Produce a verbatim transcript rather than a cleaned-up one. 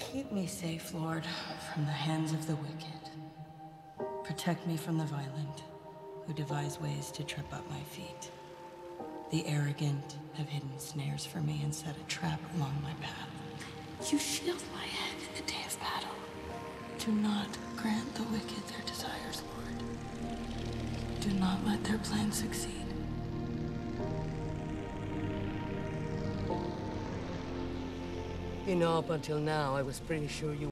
Keep me safe, Lord, from the hands of the wicked. Protect me from the violent, who devise ways to trip up my feet. The arrogant have hidden snares for me and set a trap along my path. You shield my head in the day of battle. Do not grant the wicked their desires, Lord. Do not let their plans succeed. You know, up until now, I was pretty sure you